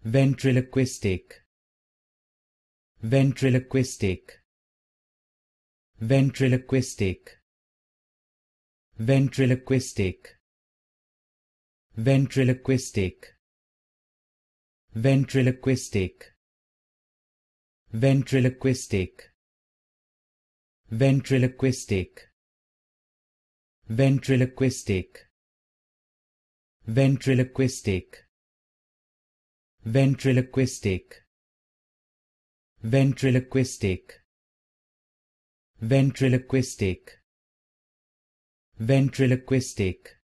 ventriloquistic, ventriloquistic, ventriloquistic, ventriloquistic, ventriloquistic, ventriloquistic, ventriloquistic, ventriloquistic, ventriloquistic, ventriloquistic, ventriloquistic, ventriloquistic, ventriloquistic, ventriloquistic,